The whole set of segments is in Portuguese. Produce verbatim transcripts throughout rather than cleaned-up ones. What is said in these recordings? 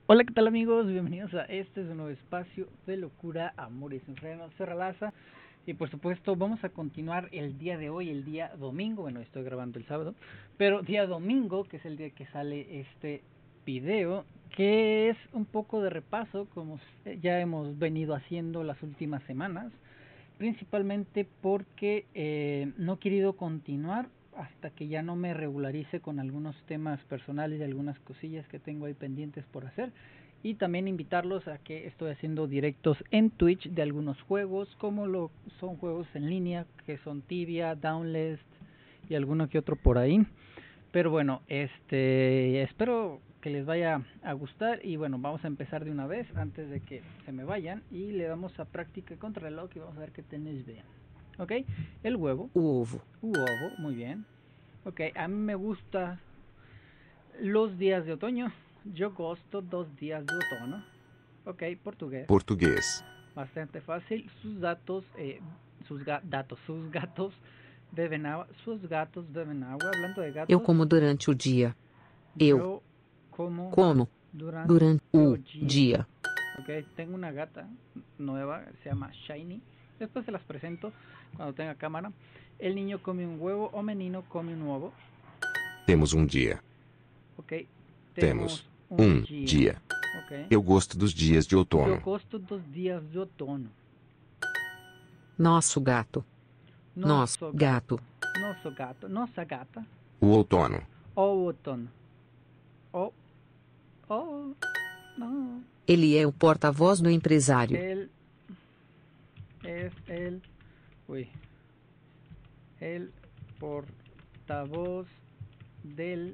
Hola, ¿qué tal amigos? Bienvenidos a este es un nuevo espacio de locura, amor y sin frenos, Serra Laza. Y por supuesto vamos a continuar el día de hoy, el día domingo, bueno, estoy grabando el sábado, pero día domingo, que es el día que sale este video, que es un poco de repaso, como ya hemos venido haciendo las últimas semanas, principalmente porque eh, no he querido continuar hasta que ya no me regularice con algunos temas personales y algunas cosillas que tengo ahí pendientes por hacer. Y también invitarlos a que estoy haciendo directos en Twitch de algunos juegos, como lo son juegos en línea, que son Tibia, Downlist y alguno que otro por ahí. Pero bueno, este espero que les vaya a gustar y bueno, vamos a empezar de una vez antes de que se me vayan y le damos a práctica contra reloj y vamos a ver qué tenéis bien. Ok, el huevo. Ovo. Huevo, muy bien. Ok, a mí me gusta los días de otoño. Yo gosto dos días de otoño. Ok, portugués. Português. Bastante fácil. Sus datos, eh, sus ga datos, sus gatos beben agua. Sus gatos beben agua. Hablando de gatos, Eu como durante o dia. Eu yo como como durante, durante o o día. dia. Ok, tengo una gata nueva, se llama Shiny. Después se las presento cuando tenga cámara. El niño come un huevo o menino come un huevo. Temos um dia. Ok, temos Temos um, um dia. dia. Ok. Eu gosto dos dias de Eu outono. gosto dos dias de outono. Nosso gato. Nosso Nosso gato. gato. Nosso gato. Nossa gata. O outono. O outono. O. O. No. Ele é o porta-voz do empresário. Él es el. Uy. El portavoz del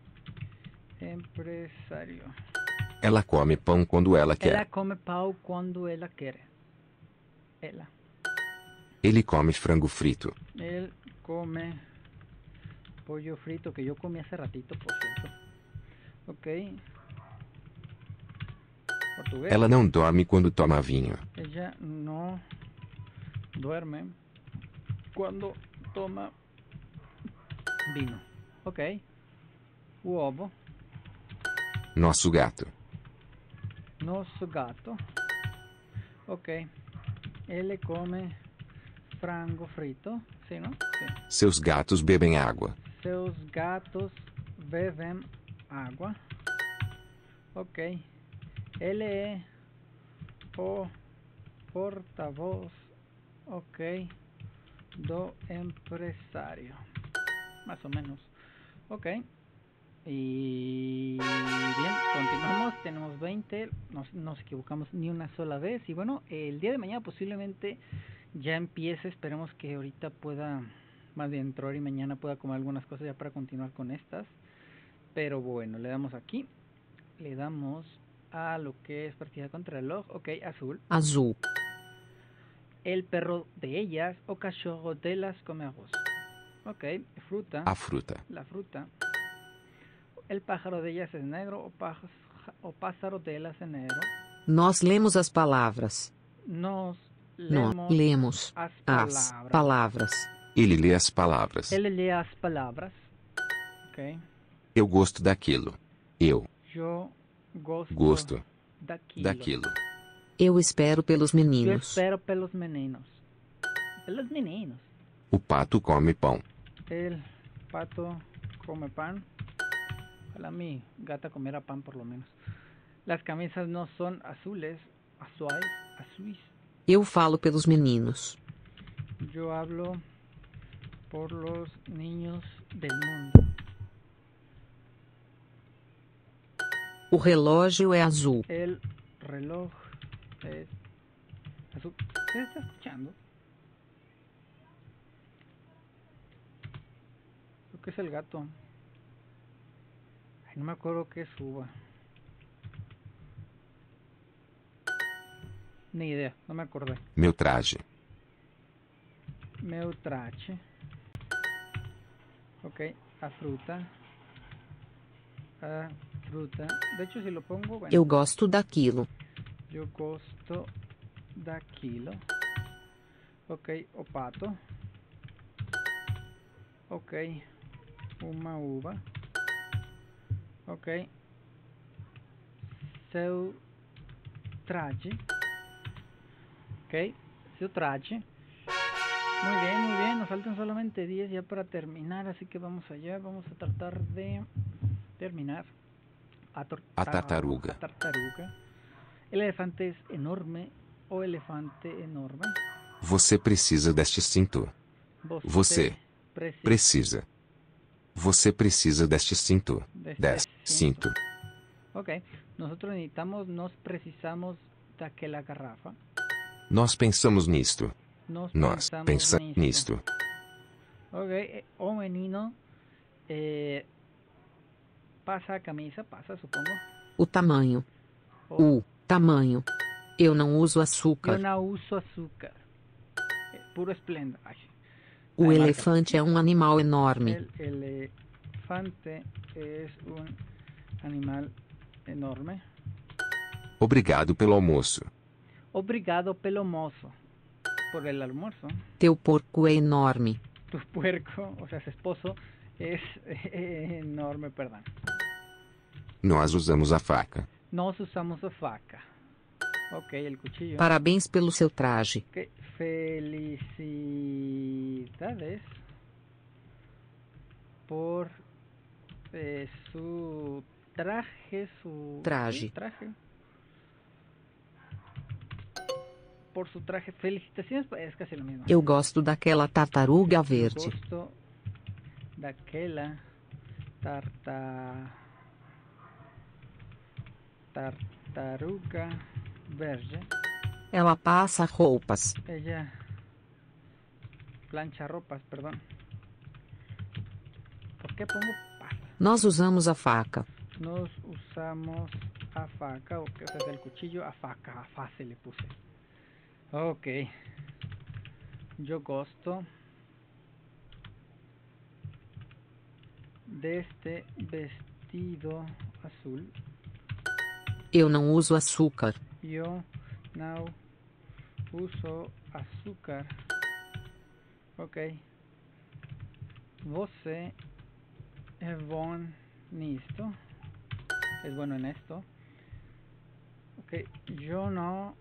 empresário. Ela come pão quando ela quer. Ela come pão quando ela quer. Ela. Ele come frango frito. Él come pollo frito que yo comí hace ratito, por cierto. Ok. Portugués. Ela não dorme quando toma vinho. Ella no duerme cuando toma vino. Ok. Uovo. Nosso gato. Nosso gato. Ok. Ele come frango frito. ¿Sí, no? Sí. Seus gatos bebem água. Seus gatos bebem água. Ok. Ele é o porta-voz, ok, do empresario. Más o menos. Ok. Y bien, continuamos. Tenemos veinte. Nos, nos equivocamos ni una sola vez. Y bueno, el día de mañana posiblemente ya empiece. Esperemos que ahorita pueda, más bien entre hoy y mañana pueda comer algunas cosas ya para continuar con estas. Pero bueno, le damos aquí. Le damos a lo que es partida contra reloj. Ok, azul. Azul. El perro de ellas o cachorro de las come arroz. Ok, fruta. A fruta. La fruta. El pájaro de ellas es negro o, pájaro, o pájaro de ellas es negro. Nós lemos as palavras. Nos Nós lemos, lemos as as palavras. palavras. Ele lê as palavras. Ele lê as palavras. Ok. Eu gosto daquilo. Eu Eu gosto, gosto daquilo. daquilo. Eu espero pelos Eu meninos. espero pelos meninos. Pelos meninos. O pato come pão. El pato come pan. Ojalá mi gata comiera pan por lo menos. Las camisas no son azules, azuis, azuis. Eu falo pelos meninos. Yo hablo por los niños del mundo. O relógio é azul. El reloj es azul. ¿Se está escuchando? Creo que es el gato. Ay, no me acuerdo qué es uva. Ni idea, no me acordé. Meu traje. Meu traje. Ok, a fruta. A fruta. De hecho, si lo pongo, bueno. Eu gosto daquilo. Eu gosto daquilo. Ok, o pato. Ok, uma uva. Ok. seu traje. Ok, seu traje. Muy bien, muy bien, nos faltan solamente diez ya para terminar, así que vamos allá, vamos a tratar de terminar. A, A tartaruga. A tartaruga. El elefante es enorme o elefante enorme. Você precisa deste cinto. Você precisa, precisa. Você precisa deste cinto. deste Deste cinto. cinto. Ok, nosotros necesitamos, nos precisamos daquela garrafa. Nós pensamos nisto. Nós Nós pensamos pensamos nisto. nisto. Ok, eh, o menino eh, passa a camisa, passa, supongo. O tamanho. O, O tamanho. Eu não uso eu açúcar. não uso açúcar. Eh, puro esplendor. Ay, O Aí marca. elefante é um animal enorme. El elefante es un animal enorme. Obrigado pelo almoço. Obrigado pelo mozo. Por el almuerzo. Teu porco é enorme. Tu puerco, o sea, su esposo, es eh, enorme, perdón. Nós usamos a faca. Nós usamos a faca. Ok, el cuchillo. Parabéns pelo seu traje. Ok, felicidades por eh, su traje, su Traje. sí, traje. Por su traje. Felicitaciones, es casi lo mismo. Eu gosto daquela tartaruga Eu verde. gosto daquela tarta tartaruga verde. Ela passa roupas. Ella plancha ropas, perdón. ¿Por qué pongo pasa? Nós usamos a faca. Nos usamos a faca, o que es el cuchillo, a faca, a fa se le puse. Ok. Yo gosto deste vestido azul. Eu não uso açúcar. Eu não uso açúcar. Ok. Você é bom nisto. Es bueno en esto. Ok. Yo no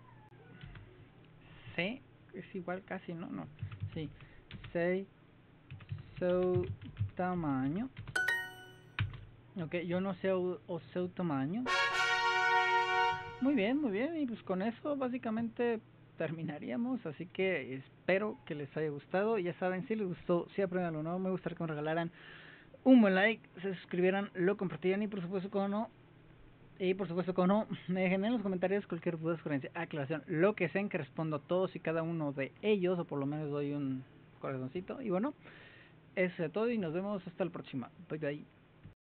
sé. Es igual casi, ¿no? No. Sí. Sei seu tamaño. Ok. Yo no sé o, o seu tamaño. Muy bien, muy bien. Y pues con eso básicamente terminaríamos. Así que espero que les haya gustado. Ya saben, si les gustó, si aprendieron algo nuevo, me gustaría que me regalaran un buen like, se suscribieran, lo compartieran y por supuesto como no, y por supuesto como no, me dejen en los comentarios cualquier duda, sugerencia, aclaración, lo que sea, que respondo a todos y cada uno de ellos, o por lo menos doy un corazoncito. Y bueno, eso es todo y nos vemos hasta la próxima. Bye bye.